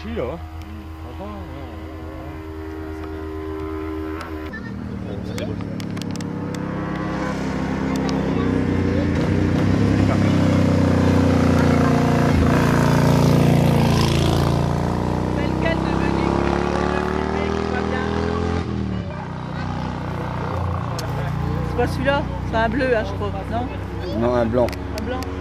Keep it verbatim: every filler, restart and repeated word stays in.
ici là. C'est pas celui-là, c'est un bleu, hein, je crois, non? Non, un blanc. Un blanc.